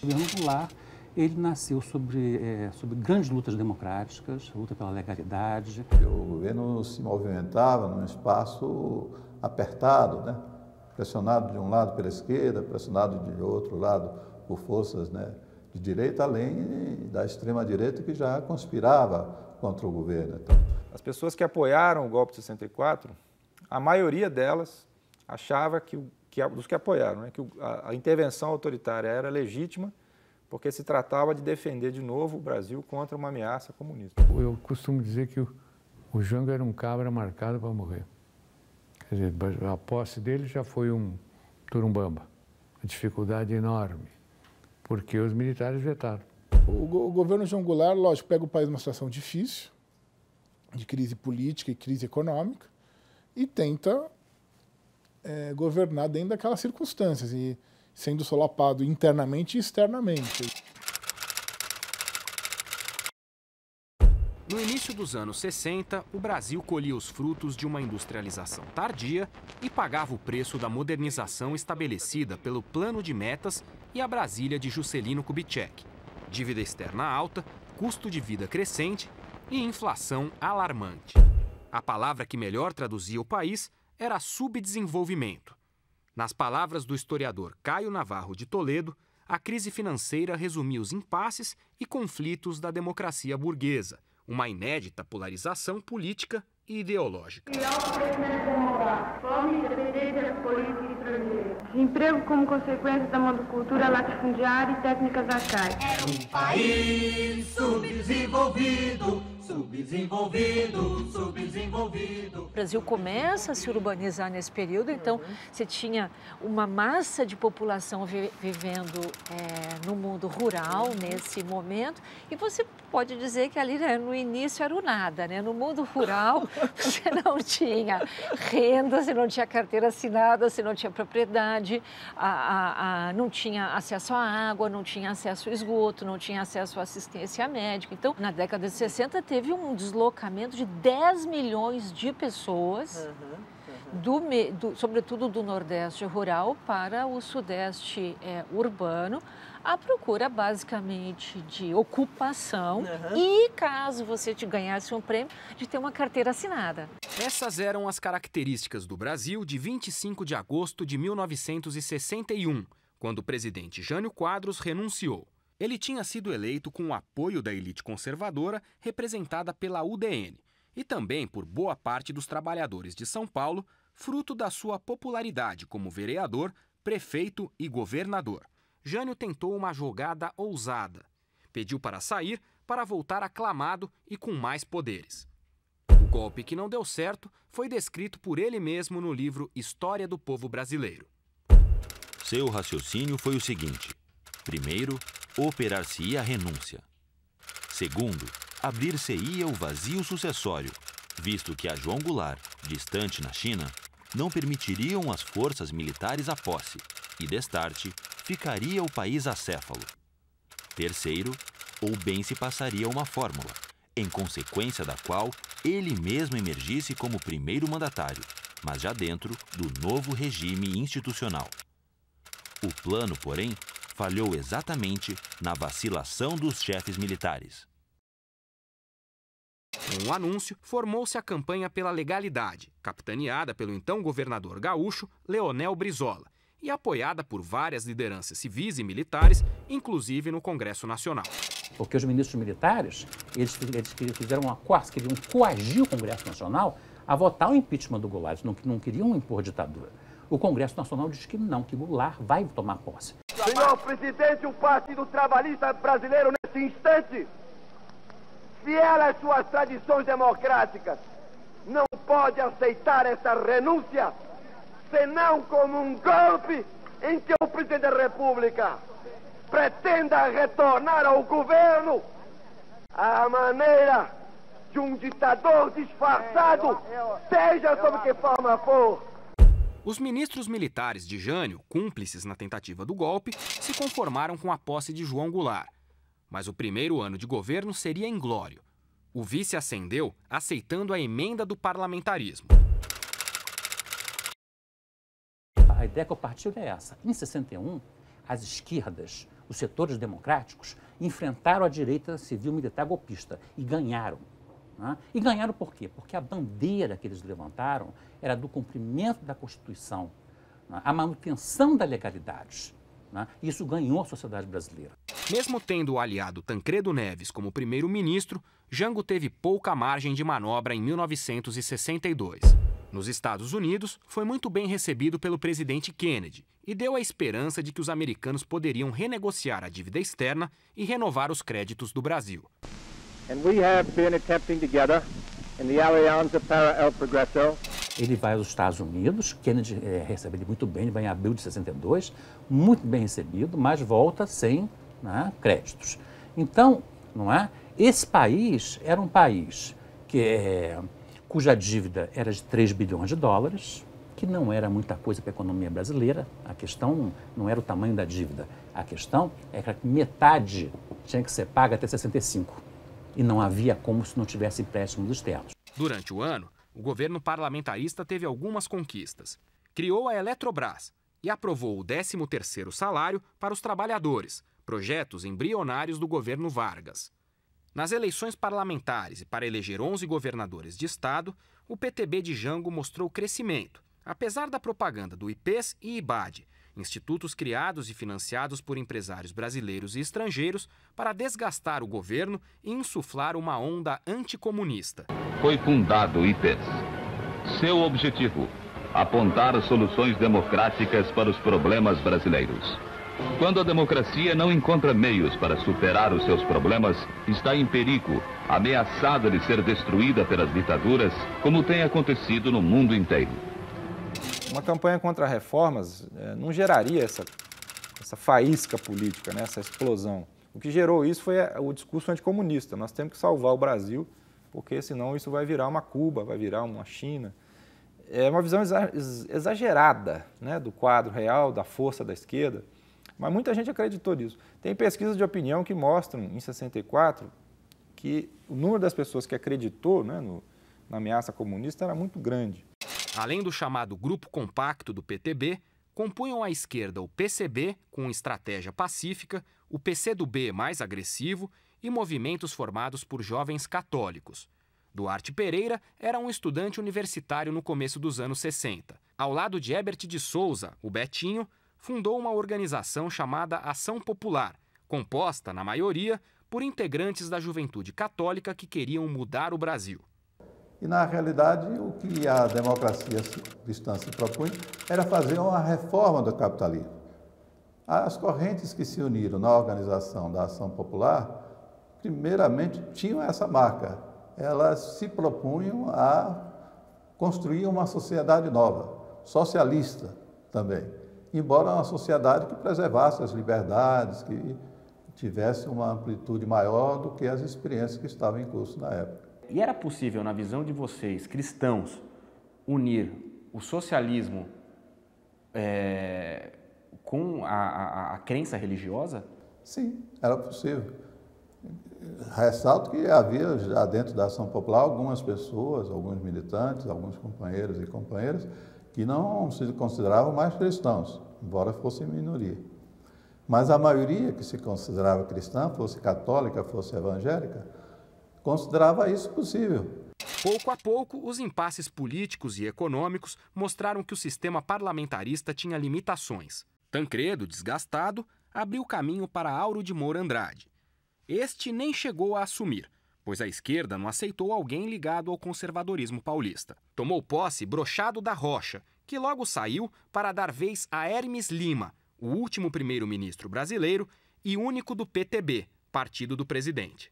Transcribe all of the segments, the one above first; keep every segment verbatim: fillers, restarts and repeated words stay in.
O governo Goulart, ele nasceu sobre, é, sobre grandes lutas democráticas, luta pela legalidade. O governo se movimentava num espaço apertado, né? Pressionado de um lado pela esquerda, pressionado de outro lado por forças, né, de direita, além da extrema-direita que já conspirava contra o governo. Então, as pessoas que apoiaram o golpe de sessenta e quatro, a maioria delas achava que, que dos que apoiaram, né, que a, a intervenção autoritária era legítima, porque se tratava de defender de novo o Brasil contra uma ameaça comunista. Eu costumo dizer que o, o Jango era um cabra marcado para morrer. Quer dizer, a posse dele já foi um turumbamba, uma dificuldade enorme, porque os militares vetaram. O, go o governo João Goulart, lógico, pega o país numa situação difícil, de crise política e crise econômica, e tenta é, governar dentro daquelas circunstâncias, e sendo solapado internamente e externamente. No início dos anos sessenta, o Brasil colhia os frutos de uma industrialização tardia e pagava o preço da modernização estabelecida pelo Plano de Metas e a Brasília de Juscelino Kubitschek. Dívida externa alta, custo de vida crescente e inflação alarmante. A palavra que melhor traduzia o país era subdesenvolvimento. Nas palavras do historiador Caio Navarro de Toledo, a crise financeira resumia os impasses e conflitos da democracia burguesa, uma inédita polarização política e ideológica. Fome, independência política e estrangeira. Desemprego como consequência da monocultura latifundiária e técnicas arcaicas. É um país subdesenvolvido, subdesenvolvido, subdesenvolvido. O Brasil começa a se urbanizar nesse período, então você tinha uma massa de população vi vivendo é, no mundo rural nesse momento, e você pode dizer que ali, né, no início era o nada, né? No mundo rural você não tinha renda, você não tinha carteira assinada, você não tinha propriedade, a, a, a, não tinha acesso à água, não tinha acesso ao esgoto, não tinha acesso à assistência médica. Então, na década de sessenta, teve um deslocamento de dez milhões de pessoas, uhum, uhum. Do, do, sobretudo do Nordeste rural para o Sudeste é, urbano, à procura basicamente de ocupação uhum. e, caso você te ganhasse um prêmio, de ter uma carteira assinada. Essas eram as características do Brasil de vinte e cinco de agosto de mil novecentos e sessenta e um, quando o presidente Jânio Quadros renunciou. Ele tinha sido eleito com o apoio da elite conservadora representada pela U D N e também por boa parte dos trabalhadores de São Paulo, fruto da sua popularidade como vereador, prefeito e governador. Jânio tentou uma jogada ousada. Pediu para sair para voltar aclamado e com mais poderes. O golpe que não deu certo foi descrito por ele mesmo no livro História do Povo Brasileiro. Seu raciocínio foi o seguinte: primeiro, operar-se-ia a renúncia. Segundo, abrir-se-ia o vazio sucessório, visto que a João Goulart, distante na China, não permitiriam as forças militares a posse, e destarte ficaria o país acéfalo. Terceiro, ou bem se passaria uma fórmula, em consequência da qual ele mesmo emergisse como primeiro mandatário, mas já dentro do novo regime institucional. O plano, porém, falhou exatamente na vacilação dos chefes militares. Com o anúncio, formou-se a campanha pela legalidade, capitaneada pelo então governador gaúcho Leonel Brizola, e apoiada por várias lideranças civis e militares, inclusive no Congresso Nacional. Porque os ministros militares, eles, eles fizeram uma coação, queriam coagir o Congresso Nacional a votar o impeachment do Goulart, não, não queriam impor ditadura. O Congresso Nacional diz que não, que Goulart vai tomar posse. Senhor presidente, o Partido Trabalhista Brasileiro, nesse instante, fiel às suas tradições democráticas, não pode aceitar essa renúncia, senão como um golpe em que o presidente da República pretenda retornar ao governo à maneira de um ditador disfarçado, seja sob que forma for. Os ministros militares de Jânio, cúmplices na tentativa do golpe, se conformaram com a posse de João Goulart. Mas o primeiro ano de governo seria inglório. O vice ascendeu aceitando a emenda do parlamentarismo. A ideia que eu partilho é essa. Em sessenta e um, as esquerdas, os setores democráticos, enfrentaram a direita civil-militar golpista e ganharam. Né? E ganharam por quê? Porque a bandeira que eles levantaram era do cumprimento da Constituição, né? A manutenção da legalidade. Né? Isso ganhou a sociedade brasileira. Mesmo tendo o aliado Tancredo Neves como primeiro-ministro, Jango teve pouca margem de manobra em mil novecentos e sessenta e dois. Nos Estados Unidos, foi muito bem recebido pelo presidente Kennedy e deu a esperança de que os americanos poderiam renegociar a dívida externa e renovar os créditos do Brasil. And we have been attempting together in the Alianza para el Progreso. Ele vai aos Estados Unidos, Kennedy é, recebe ele muito bem, ele vai em abril de sessenta e dois, muito bem recebido, mas volta sem, né, créditos. Então, não é? Esse país era um país que, é, cuja dívida era de três bilhões de dólares, que não era muita coisa para a economia brasileira. A questão não era o tamanho da dívida, a questão é que metade tinha que ser paga até sessenta e cinco. E não havia como se não tivesse empréstimos externos. Durante o ano, o governo parlamentarista teve algumas conquistas. Criou a Eletrobras e aprovou o décimo terceiro salário para os trabalhadores, projetos embrionários do governo Vargas. Nas eleições parlamentares e para eleger onze governadores de estado, o P T B de Jango mostrou crescimento, apesar da propaganda do I P E S e I B A D, institutos criados e financiados por empresários brasileiros e estrangeiros para desgastar o governo e insuflar uma onda anticomunista. Foi fundado o I P E S. Seu objetivo, apontar soluções democráticas para os problemas brasileiros. Quando a democracia não encontra meios para superar os seus problemas, está em perigo, ameaçada de ser destruída pelas ditaduras, como tem acontecido no mundo inteiro. Uma campanha contra reformas é, não geraria essa, essa faísca política, né, essa explosão. O que gerou isso foi o discurso anticomunista. Nós temos que salvar o Brasil, porque senão isso vai virar uma Cuba, vai virar uma China. É uma visão exagerada, né, do quadro real, da força da esquerda, mas muita gente acreditou nisso. Tem pesquisas de opinião que mostram, em sessenta e quatro, que o número das pessoas que acreditou, né, no, na ameaça comunista era muito grande. Além do chamado Grupo Compacto do P T B, compunham à esquerda o P C B, com estratégia pacífica, o P C do B mais agressivo e movimentos formados por jovens católicos. Duarte Pereira era um estudante universitário no começo dos anos sessenta. Ao lado de Herbert de Souza, o Betinho, fundou uma organização chamada Ação Popular, composta, na maioria, por integrantes da juventude católica que queriam mudar o Brasil. E, na realidade, o que a democracia cristã se propunha era fazer uma reforma do capitalismo. As correntes que se uniram na organização da Ação Popular, primeiramente, tinham essa marca. Elas se propunham a construir uma sociedade nova, socialista também, embora uma sociedade que preservasse as liberdades, que tivesse uma amplitude maior do que as experiências que estavam em curso na época. E era possível, na visão de vocês, cristãos, unir o socialismo é, com a, a, a crença religiosa? Sim, era possível. Ressalto que havia já dentro da Ação Popular algumas pessoas, alguns militantes, alguns companheiros e companheiras que não se consideravam mais cristãos, embora fossem minoria. Mas a maioria que se considerava cristã, fosse católica, fosse evangélica, considerava isso possível. Pouco a pouco, os impasses políticos e econômicos mostraram que o sistema parlamentarista tinha limitações. Tancredo, desgastado, abriu caminho para Auro de Moura Andrade. Este nem chegou a assumir, pois a esquerda não aceitou alguém ligado ao conservadorismo paulista. Tomou posse Brochado da Rocha, que logo saiu para dar vez a Hermes Lima, o último primeiro-ministro brasileiro e único do P T B, partido do presidente.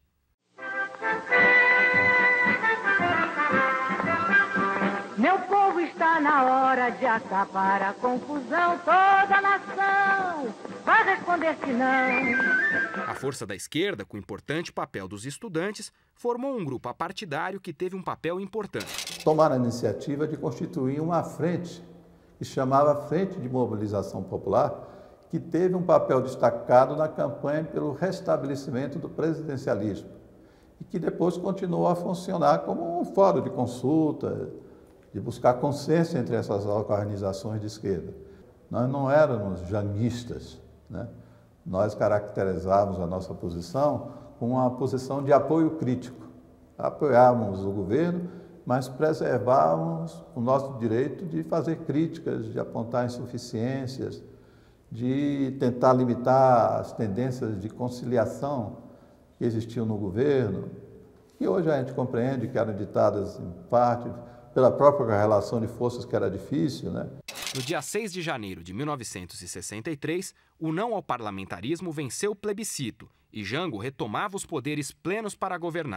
Meu povo, está na hora de acabar a confusão. Toda a nação vai responder que não. A força da esquerda, com o importante papel dos estudantes, formou um grupo apartidário que teve um papel importante. Tomaram a iniciativa de constituir uma frente, que chamava Frente de Mobilização Popular, que teve um papel destacado na campanha pelo restabelecimento do presidencialismo, e que depois continuou a funcionar como um fórum de consulta, de buscar consenso entre essas organizações de esquerda. Nós não éramos janguistas, né? nós caracterizávamos a nossa posição com uma posição de apoio crítico. Apoiávamos o governo, mas preservávamos o nosso direito de fazer críticas, de apontar insuficiências, de tentar limitar as tendências de conciliação que existiam no governo, que hoje a gente compreende que eram ditadas, em parte, pela própria relação de forças que era difícil, né? No dia seis de janeiro de mil novecentos e sessenta e três, o não ao parlamentarismo venceu o plebiscito e Jango retomava os poderes plenos para governar.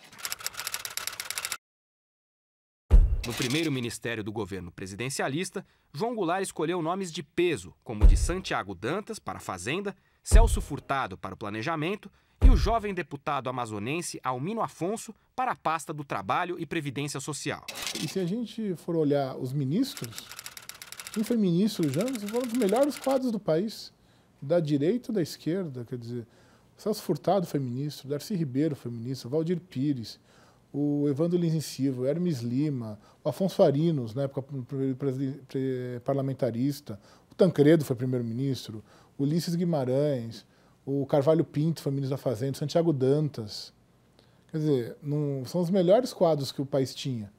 No primeiro ministério do governo presidencialista, João Goulart escolheu nomes de peso, como o de Santiago Dantas para a Fazenda, Celso Furtado para o Planejamento e o jovem deputado amazonense Almino Afonso para a pasta do Trabalho e Previdência Social. E se a gente for olhar os ministros, quem foi ministro Jango foram os melhores quadros do país, da direita e da esquerda, quer dizer, Celso Furtado foi ministro, Darcy Ribeiro foi ministro, Valdir Pires, o Evandro Lins em Silva, Hermes Lima, o Afonso Arinos, na época parlamentarista, o Tancredo foi primeiro-ministro, o Ulisses Guimarães, o Carvalho Pinto foi ministro da Fazenda, o Santiago Dantas. Quer dizer, não, são os melhores quadros que o país tinha.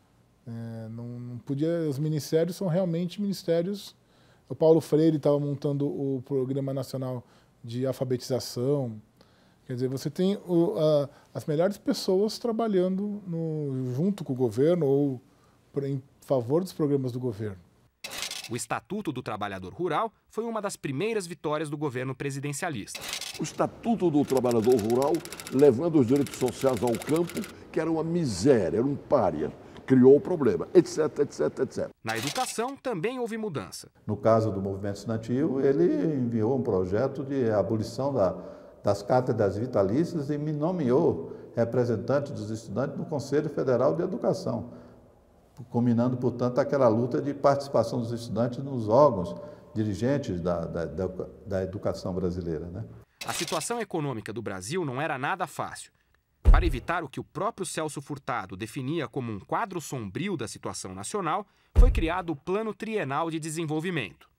É, não, não podia, os ministérios são realmente ministérios. O Paulo Freire estava montando o Programa Nacional de Alfabetização. Quer dizer, você tem o, a, as melhores pessoas trabalhando no, junto com o governo ou por, em favor dos programas do governo. O Estatuto do Trabalhador Rural foi uma das primeiras vitórias do governo presidencialista. O Estatuto do Trabalhador Rural, levando os direitos sociais ao campo, que era uma miséria, era um pária, criou o problema, etc, etc, etcétera. Na educação também houve mudança. No caso do movimento estudantil, ele enviou um projeto de abolição da, das cátedras vitalícias e me nomeou representante dos estudantes no Conselho Federal de Educação, culminando, portanto, aquela luta de participação dos estudantes nos órgãos dirigentes da, da, da, da educação brasileira, né? A situação econômica do Brasil não era nada fácil. Para evitar o que o próprio Celso Furtado definia como um quadro sombrio da situação nacional, foi criado o Plano Trienal de Desenvolvimento.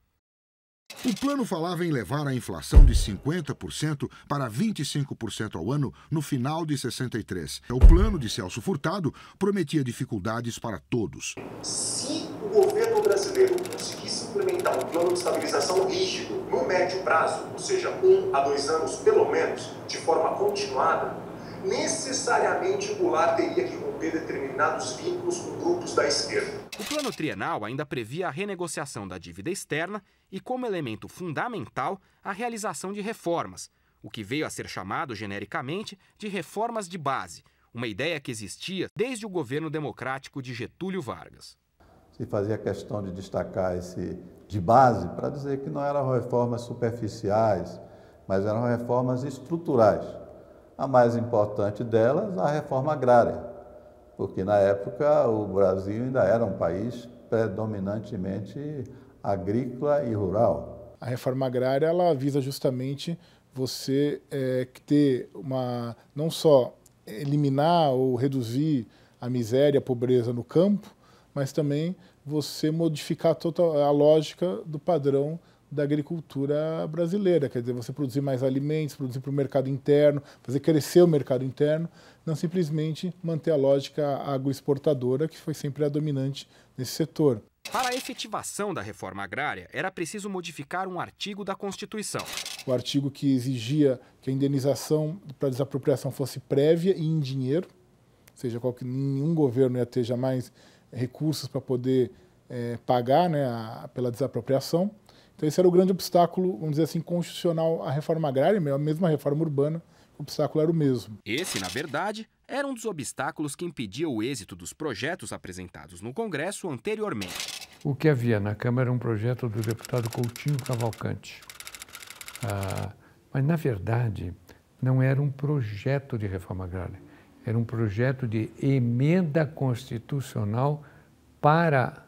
O plano falava em levar a inflação de cinquenta por cento para vinte e cinco por cento ao ano no final de sessenta e três. O plano de Celso Furtado prometia dificuldades para todos. Se o governo brasileiro conseguisse implementar um plano de estabilização rígido no médio prazo, ou seja, um a dois anos pelo menos, de forma continuada, necessariamente o Goulart teria que romper determinados vínculos com grupos da esquerda. O plano trienal ainda previa a renegociação da dívida externa e, como elemento fundamental, a realização de reformas, o que veio a ser chamado genericamente de reformas de base, uma ideia que existia desde o governo democrático de Getúlio Vargas. Se fazia questão de destacar esse de base para dizer que não eram reformas superficiais, mas eram reformas estruturais. A mais importante delas, a reforma agrária, porque na época o Brasil ainda era um país predominantemente agrícola e rural. A reforma agrária ela visa justamente você é, ter uma, não só eliminar ou reduzir a miséria, a pobreza no campo, mas também você modificar toda a lógica do padrão da agricultura brasileira, quer dizer, você produzir mais alimentos, produzir para o mercado interno, fazer crescer o mercado interno, não simplesmente manter a lógica agroexportadora, que foi sempre a dominante nesse setor. Para a efetivação da reforma agrária, era preciso modificar um artigo da Constituição. O artigo que exigia que a indenização para desapropriação fosse prévia e em dinheiro, ou seja, qualquer, nenhum governo ia ter jamais recursos para poder é, pagar, né, a, pela desapropriação. Então esse era o grande obstáculo, vamos dizer assim, constitucional à reforma agrária, mesmo a reforma urbana, o obstáculo era o mesmo. Esse, na verdade, era um dos obstáculos que impedia o êxito dos projetos apresentados no Congresso anteriormente. O que havia na Câmara era um projeto do deputado Coutinho Cavalcante. Ah, mas, na verdade, não era um projeto de reforma agrária, era um projeto de emenda constitucional para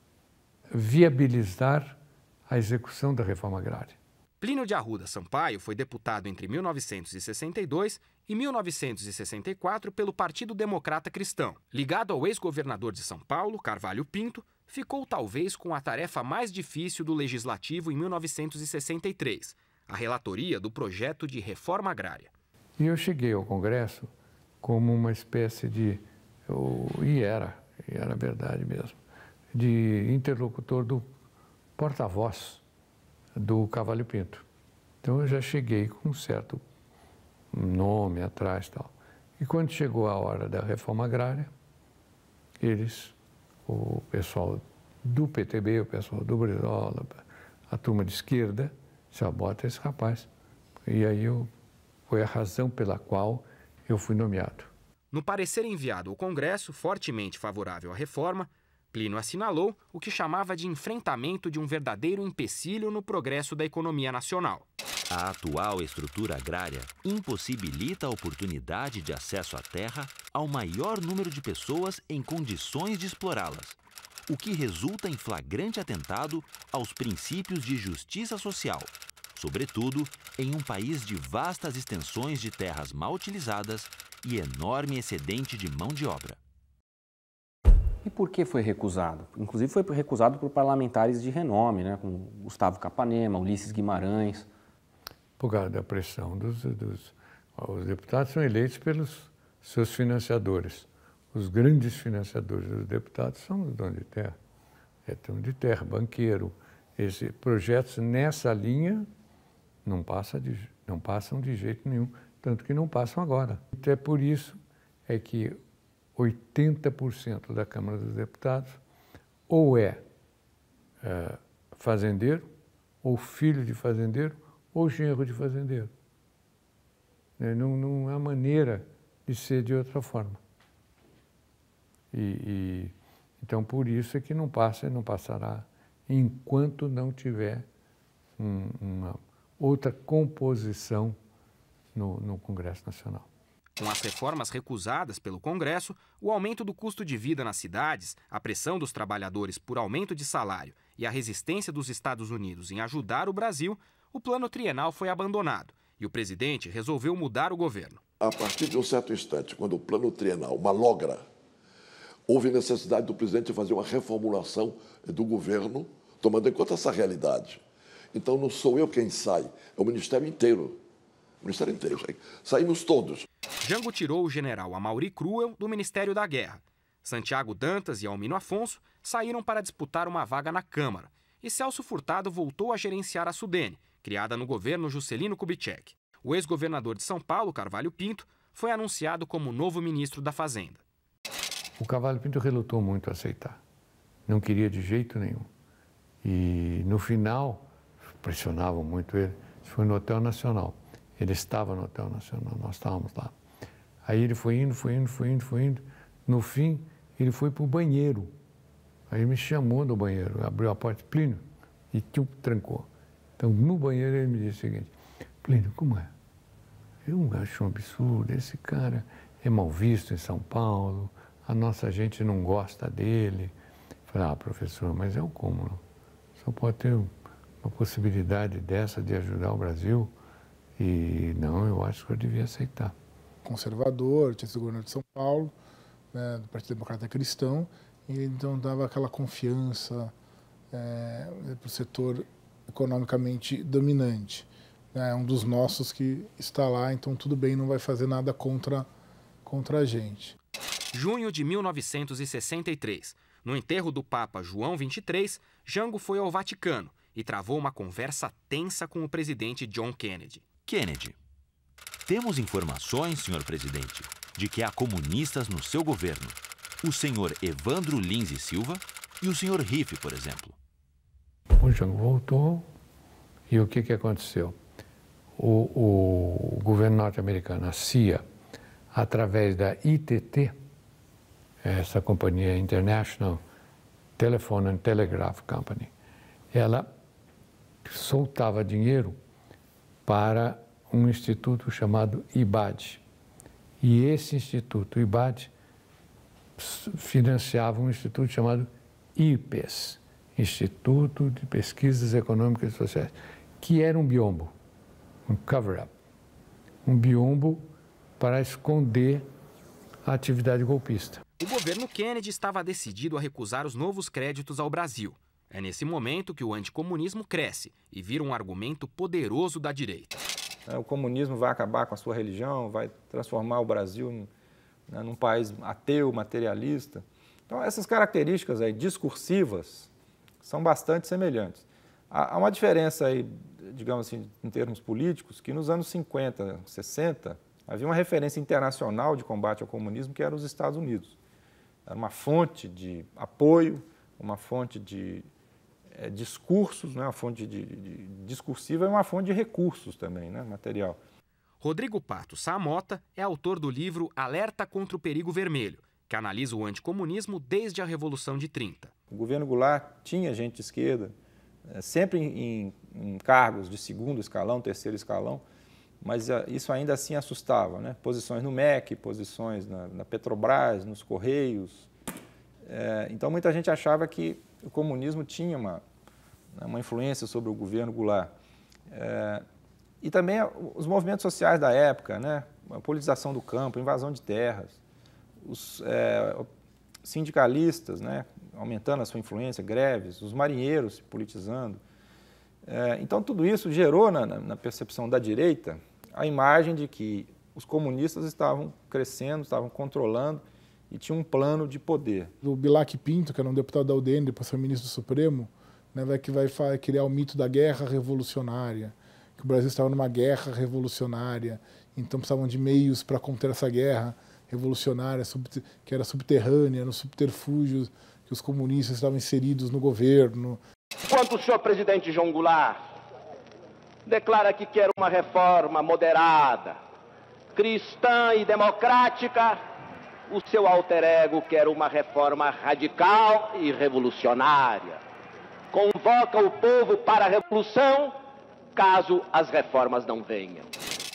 viabilizar a execução da reforma agrária. Plínio de Arruda Sampaio foi deputado entre mil novecentos e sessenta e dois e mil novecentos e sessenta e quatro pelo Partido Democrata Cristão. Ligado ao ex-governador de São Paulo, Carvalho Pinto, ficou talvez com a tarefa mais difícil do Legislativo em mil novecentos e sessenta e três, a relatoria do projeto de reforma agrária. E eu cheguei ao Congresso como uma espécie de, eu, e era, e era verdade mesmo, de interlocutor do porta-voz do Cavalho Pinto. Então eu já cheguei com um certo nome atrás e tal. E quando chegou a hora da reforma agrária, eles, o pessoal do P T B, o pessoal do Brizola, a turma de esquerda, já bota esse rapaz. E aí eu, foi a razão pela qual eu fui nomeado. No parecer enviado ao Congresso, fortemente favorável à reforma, Plínio assinalou o que chamava de enfrentamento de um verdadeiro empecilho no progresso da economia nacional. A atual estrutura agrária impossibilita a oportunidade de acesso à terra ao maior número de pessoas em condições de explorá-las, o que resulta em flagrante atentado aos princípios de justiça social, sobretudo em um país de vastas extensões de terras mal utilizadas e enorme excedente de mão de obra. E por que foi recusado? Inclusive foi recusado por parlamentares de renome, né, como Gustavo Capanema, Ulisses Guimarães. Por causa da pressão dos, dos... Os deputados são eleitos pelos seus financiadores. Os grandes financiadores dos deputados são os donos de terra. É dono de terra, banqueiro. Esses projetos nessa linha não, passa de, não passam de jeito nenhum, tanto que não passam agora. Até por isso é que oitenta por cento da Câmara dos Deputados ou é, é fazendeiro, ou filho de fazendeiro, ou genro de fazendeiro. Não, não há maneira de ser de outra forma. E, e, então, por isso é que não passa e não passará enquanto não tiver um, uma outra composição no, no Congresso Nacional. Com as reformas recusadas pelo Congresso, o aumento do custo de vida nas cidades, a pressão dos trabalhadores por aumento de salário e a resistência dos Estados Unidos em ajudar o Brasil, o plano trienal foi abandonado e o presidente resolveu mudar o governo. A partir de um certo instante, quando o plano trienal malogra, houve necessidade do presidente fazer uma reformulação do governo, tomando em conta essa realidade. Então não sou eu quem sai, é o Ministério inteiro. O Ministério inteiro. Saímos todos. Jango tirou o general Amaury Cruel do Ministério da Guerra. Santiago Dantas e Almino Afonso saíram para disputar uma vaga na Câmara. E Celso Furtado voltou a gerenciar a Sudene, criada no governo Juscelino Kubitschek. O ex-governador de São Paulo, Carvalho Pinto, foi anunciado como novo ministro da Fazenda. O Carvalho Pinto relutou muito a aceitar. Não queria de jeito nenhum. E no final, pressionavam muito ele, foi no Hotel Nacional. Ele estava no Hotel Nacional, nós estávamos lá. Aí ele foi indo, foi indo, foi indo, foi indo. No fim, ele foi para o banheiro. Aí ele me chamou no banheiro, abriu a porta, Plínio, e tchum, trancou. Então, no banheiro, ele me disse o seguinte, Plínio, como é? Eu acho um absurdo, esse cara é mal visto em São Paulo, a nossa gente não gosta dele. Falei, ah, professor, mas é o como? Só pode ter uma possibilidade dessa de ajudar o Brasil? E não, eu acho que eu devia aceitar. Conservador, tinha sido governador de São Paulo, né, do Partido Democrata Cristão, e então dava aquela confiança é, para o setor economicamente dominante. É um dos nossos que está lá, então tudo bem, não vai fazer nada contra, contra a gente. Junho de mil novecentos e sessenta e três. No enterro do Papa João vinte e três, Jango foi ao Vaticano e travou uma conversa tensa com o presidente John Kennedy. Kennedy, temos informações, senhor presidente, de que há comunistas no seu governo. O senhor Evandro Lins e Silva e o senhor Riff, por exemplo. O Jango voltou e o que, que aconteceu? O, o governo norte-americano, a C I A, através da I T T, essa companhia International Telephone and Telegraph Company, ela soltava dinheiro para um instituto chamado I B A D. E esse instituto, I B A D, financiava um instituto chamado I P E S, Instituto de Pesquisas Econômicas e Sociais, que era um biombo, um cover-up, um biombo para esconder a atividade golpista. O governo Kennedy estava decidido a recusar os novos créditos ao Brasil. É nesse momento que o anticomunismo cresce e vira um argumento poderoso da direita. O comunismo vai acabar com a sua religião, vai transformar o Brasil em, né, num país ateu, materialista. Então, essas características aí, discursivas são bastante semelhantes. Há uma diferença aí, digamos assim, em termos políticos, que nos anos cinquenta, sessenta, havia uma referência internacional de combate ao comunismo que era os Estados Unidos. Era uma fonte de apoio, uma fonte de é, discursos, né? Uma fonte de, de, de discursiva e uma fonte de recursos também, né? Material. Rodrigo Pato Samota é autor do livro Alerta contra o Perigo Vermelho, que analisa o anticomunismo desde a Revolução de trinta. O governo Goulart tinha gente de esquerda, sempre em, em cargos de segundo escalão, terceiro escalão, mas isso ainda assim assustava, né? Posições no M E C, posições na, na Petrobras, nos Correios. É, então, muita gente achava que o comunismo tinha uma, uma influência sobre o governo Goulart. É, e também os movimentos sociais da época, né? A politização do campo, invasão de terras, os é, sindicalistas, né? Aumentando a sua influência, greves, os marinheiros se politizando. É, então, tudo isso gerou na, na percepção da direita a imagem de que os comunistas estavam crescendo, estavam controlando e tinham um plano de poder. O Bilac Pinto, que era um deputado da U D N, depois foi ministro do Supremo, né, vai, que vai criar o mito da guerra revolucionária, que o Brasil estava numa guerra revolucionária, então precisavam de meios para conter essa guerra revolucionária, que era subterrânea, nos subterfúgios que os comunistas estavam inseridos no governo. Quando o senhor presidente João Goulart declara que quer uma reforma moderada, cristã e democrática, o seu alter ego quer uma reforma radical e revolucionária. Convoca o povo para a revolução, caso as reformas não venham.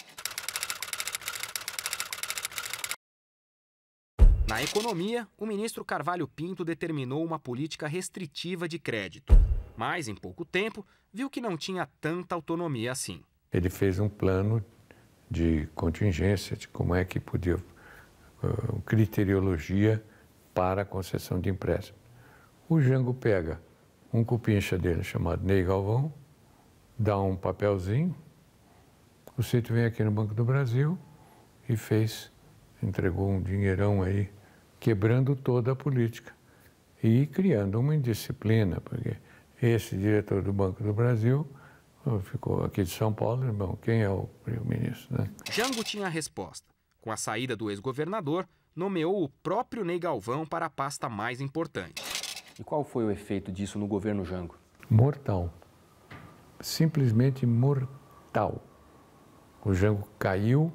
Na economia, o ministro Carvalho Pinto determinou uma política restritiva de crédito, mas, em pouco tempo, viu que não tinha tanta autonomia assim. Ele fez um plano de contingência, de como é que podia, uh, criteriologia para a concessão de empréstimo. O Jango pega um cupincha dele chamado Ney Galvão, dá um papelzinho, o Cito vem aqui no Banco do Brasil e fez, entregou um dinheirão aí, quebrando toda a política e criando uma indisciplina, porque esse diretor do Banco do Brasil ficou aqui de São Paulo, irmão, quem é o primeiro-ministro, né? Jango tinha a resposta. Com a saída do ex-governador, nomeou o próprio Ney Galvão para a pasta mais importante. E qual foi o efeito disso no governo Jango? Mortal. Simplesmente mortal. O Jango caiu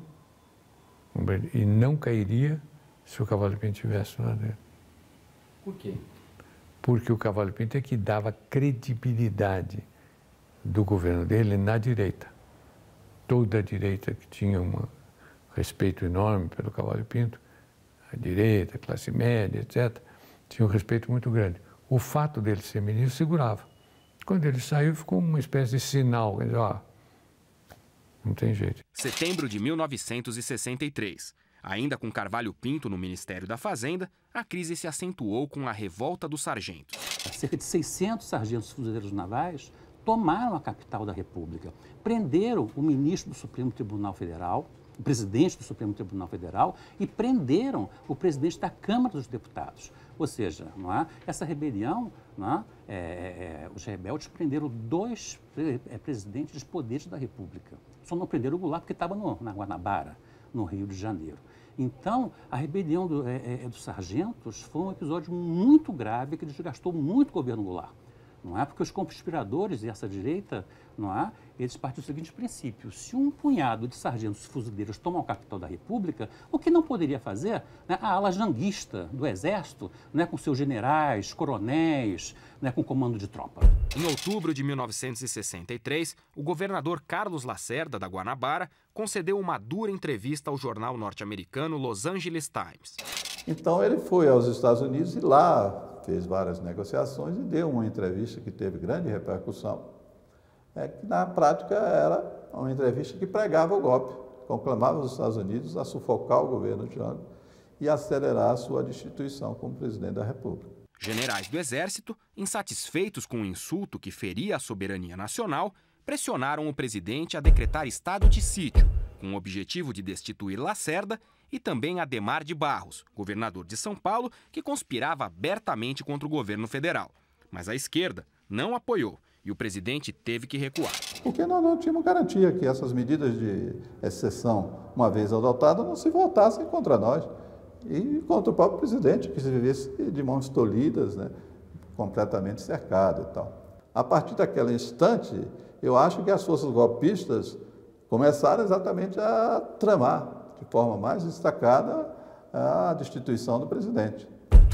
e não cairia se o Cavallo Pinto estivesse lá dentro. Por quê? Porque o Cavallo Pinto é que dava credibilidade do governo dele na direita. Toda a direita que tinha um respeito enorme pelo Cavallo Pinto, a direita, a classe média, etcétera, tinha um respeito muito grande. O fato dele ser ministro segurava. Quando ele saiu, ficou uma espécie de sinal, quer dizer, ó, não tem jeito. Setembro de mil novecentos e sessenta e três. Ainda com Carvalho Pinto no Ministério da Fazenda, a crise se acentuou com a revolta dos sargentos. Cerca de seiscentos sargentos fuzileiros navais tomaram a capital da República, prenderam o ministro do Supremo Tribunal Federal, o presidente do Supremo Tribunal Federal e prenderam o presidente da Câmara dos Deputados. Ou seja, não é? Essa rebelião, não é? É, é, os rebeldes prenderam dois é, presidentes dos poderes da República. Só não prenderam o Goulart porque estava no, na Guanabara, no Rio de Janeiro. Então, a rebelião do, é, é, dos sargentos foi um episódio muito grave que desgastou muito o governo Goulart. Não é? Porque os conspiradores e essa direita, não é? Eles partem do seguinte princípio: se um punhado de sargentos fuzileiros tomam a capital da República, o que não poderia fazer, né, a ala janguista do Exército, né, com seus generais, coronéis, né, com comando de tropa? Em outubro de mil novecentos e sessenta e três, o governador Carlos Lacerda, da Guanabara, concedeu uma dura entrevista ao jornal norte-americano Los Angeles Times. Então ele foi aos Estados Unidos e lá fez várias negociações e deu uma entrevista que teve grande repercussão, é, que na prática era uma entrevista que pregava o golpe, conclamava os Estados Unidos a sufocar o governo Jango e acelerar a sua destituição como presidente da República. Generais do Exército, insatisfeitos com o insulto que feria a soberania nacional, pressionaram o presidente a decretar estado de sítio, com o objetivo de destituir Lacerda e também Adhemar de Barros, governador de São Paulo, que conspirava abertamente contra o governo federal. Mas a esquerda não apoiou e o presidente teve que recuar. Porque nós não tínhamos garantia que essas medidas de exceção, uma vez adotadas, não se voltassem contra nós e contra o próprio presidente, que se vivesse de mãos tolhidas, né, completamente cercado e tal. A partir daquele instante, eu acho que as forças golpistas começaram exatamente a tramar de forma mais destacada a destituição do presidente.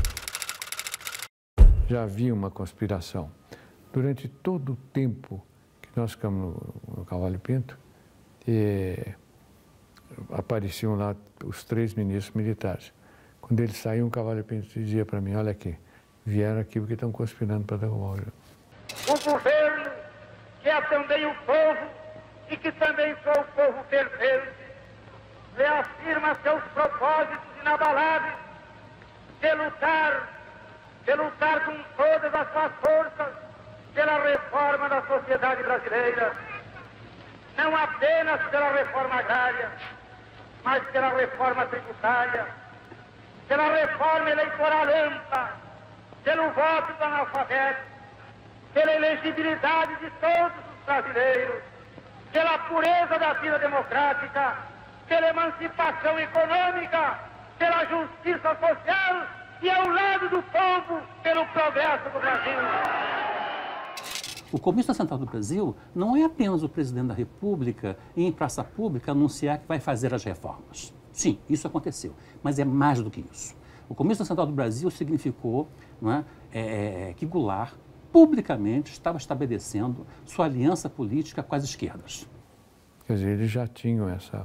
Já havia uma conspiração. Durante todo o tempo que nós ficamos no, no Cavalho Pinto, eh, apareciam lá os três ministros militares. Quando eles saíam, o Cavalho Pinto dizia para mim, olha aqui, vieram aqui porque estão conspirando para derrubar o Jango. O governo, que é também o povo, e que também sou o povo pertence, reafirma seus propósitos inabaláveis de lutar, de lutar com todas as suas forças pela reforma da sociedade brasileira, não apenas pela reforma agrária, mas pela reforma tributária, pela reforma eleitoral ampla, pelo voto do analfabeto, pela elegibilidade de todos os brasileiros, pela pureza da vida democrática, pela emancipação econômica, pela justiça social e ao lado do povo, pelo progresso do Brasil. O Comício Central do Brasil não é apenas o presidente da República em praça pública anunciar que vai fazer as reformas. Sim, isso aconteceu, mas é mais do que isso. O Comício Central do Brasil significou, não é, é, que Goulart publicamente estava estabelecendo sua aliança política com as esquerdas. Quer dizer, eles já tinham essa...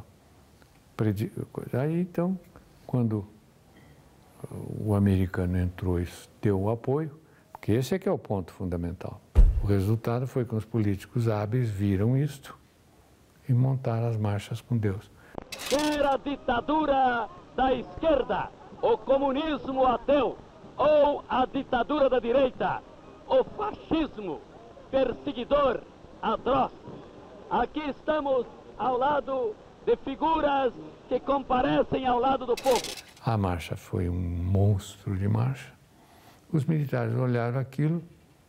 Aí, então, quando o americano entrou e deu o apoio, porque esse é que é o ponto fundamental. O resultado foi que os políticos hábeis viram isto e montaram as marchas com Deus. Quer a ditadura da esquerda, o comunismo ateu, ou a ditadura da direita, o fascismo perseguidor atroz. Aqui estamos ao lado de figuras que comparecem ao lado do povo. A marcha foi um monstro de marcha. Os militares olharam aquilo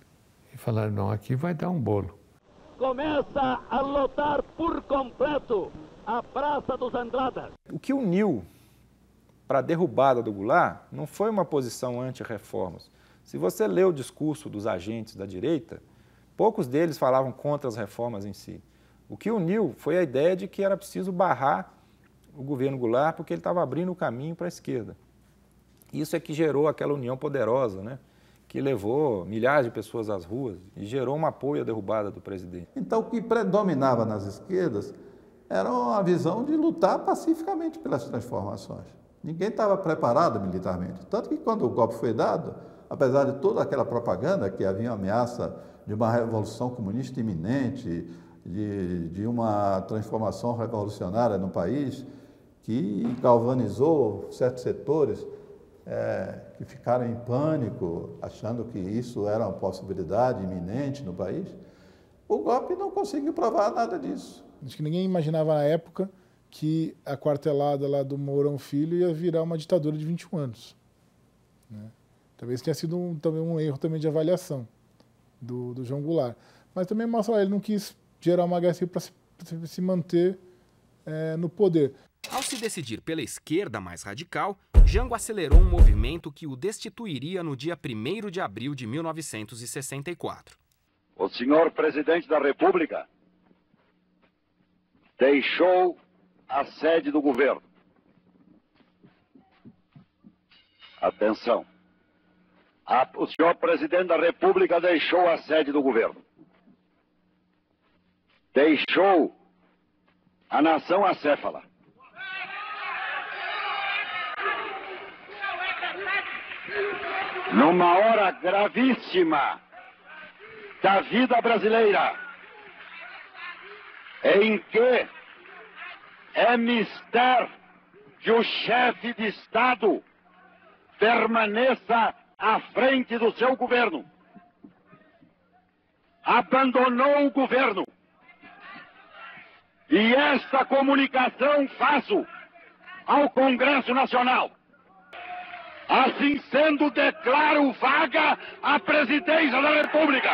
e falaram, não, aqui vai dar um bolo. Começa a lotar por completo a Praça dos Andradas. O que uniu para a derrubada do Goulart não foi uma posição anti-reformas. Se você lê o discurso dos agentes da direita, poucos deles falavam contra as reformas em si. O que uniu foi a ideia de que era preciso barrar o governo Goulart porque ele estava abrindo o caminho para a esquerda. Isso é que gerou aquela união poderosa, né? Que levou milhares de pessoas às ruas e gerou um apoio à derrubada do presidente. Então, o que predominava nas esquerdas era a visão de lutar pacificamente pelas transformações. Ninguém estava preparado militarmente. Tanto que, quando o golpe foi dado, apesar de toda aquela propaganda que havia ameaça de uma revolução comunista iminente, de, de uma transformação revolucionária no país, que galvanizou certos setores, É, que ficaram em pânico, achando que isso era uma possibilidade iminente no país, o golpe não conseguiu provar nada disso. Acho que ninguém imaginava na época que a quartelada lá do Mourão Filho ia virar uma ditadura de vinte e um anos. Né? Talvez tenha sido um, também um erro também de avaliação do, do João Goulart. Mas também mostra lá, ele não quis gerar uma H S I para se, se manter é, no poder. Ao se decidir pela esquerda mais radical, Jango acelerou um movimento que o destituiria no dia primeiro de abril de mil novecentos e sessenta e quatro. O senhor presidente da República deixou a sede do governo. Atenção. A, o senhor presidente da República deixou a sede do governo. Deixou a nação acéfala. Numa hora gravíssima da vida brasileira, em que é mister que o chefe de Estado permaneça à frente do seu governo. Abandonou o governo. E esta comunicação faço ao Congresso Nacional. Assim sendo, declaro vaga a presidência da República.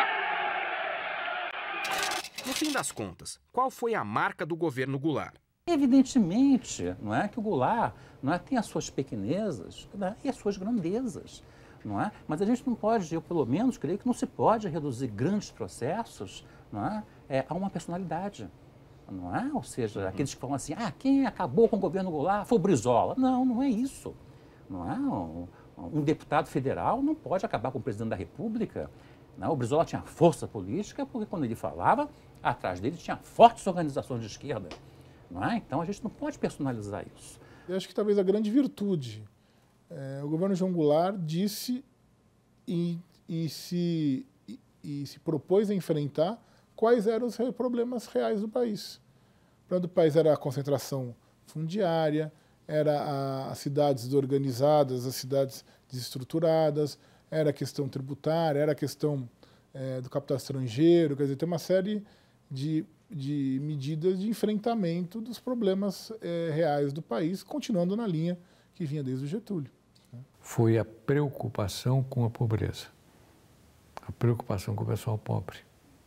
No fim das contas, qual foi a marca do governo Goulart? Evidentemente, não é que o Goulart não é, tem as suas pequenezas, né, e as suas grandezas, não é? Mas a gente não pode, eu pelo menos creio que não se pode reduzir grandes processos, não é, é, a uma personalidade, não é? Ou seja, uhum. aqueles que falam assim, ah, quem acabou com o governo Goulart foi o Brizola. Não, não é isso, não é? Um, um deputado federal não pode acabar com o presidente da República. Não, o Brizola tinha força política porque quando ele falava, atrás dele tinha fortes organizações de esquerda. Não é? Então a gente não pode personalizar isso. Eu acho que talvez a grande virtude, é, o governo João Goulart disse e, e, se, e, e se propôs a enfrentar quais eram os problemas reais do país. O problema do país era a concentração fundiária, era a, as cidades desorganizadas, as cidades desestruturadas, era a questão tributária, era a questão é, do capital estrangeiro, quer dizer, tem uma série de, de medidas de enfrentamento dos problemas é, reais do país, continuando na linha que vinha desde o Getúlio. Foi a preocupação com a pobreza, a preocupação com o pessoal pobre.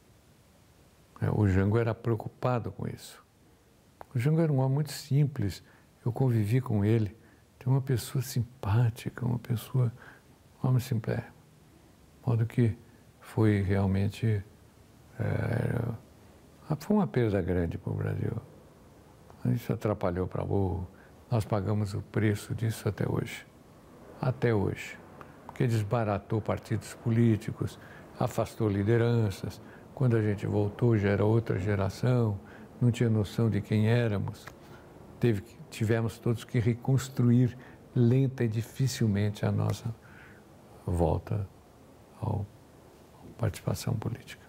O Jango era preocupado com isso. O Jango era um homem muito simples, eu convivi com ele, tem uma pessoa simpática, uma pessoa, um homem simples, de modo que foi realmente, é, foi uma perda grande para o Brasil. Isso atrapalhou para burro, nós pagamos o preço disso até hoje, até hoje, porque desbaratou partidos políticos, afastou lideranças. Quando a gente voltou já era outra geração, não tinha noção de quem éramos. Teve, tivemos todos que reconstruir lenta e dificilmente a nossa volta à participação política.